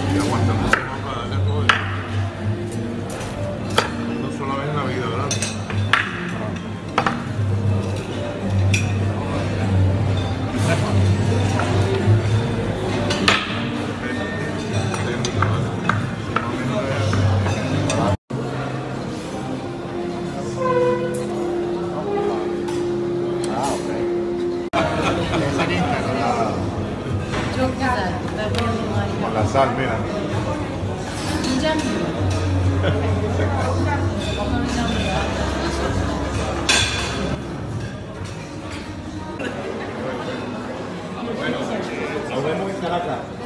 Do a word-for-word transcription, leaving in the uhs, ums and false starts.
Y aguantando para darle todo. No solo vez en la vida, ¿verdad? Çok güzel. Ben bayıldım harika. Con la sal, mira. Yiyeceğim mi? Bakalım ya. Nos vemos en Caracas.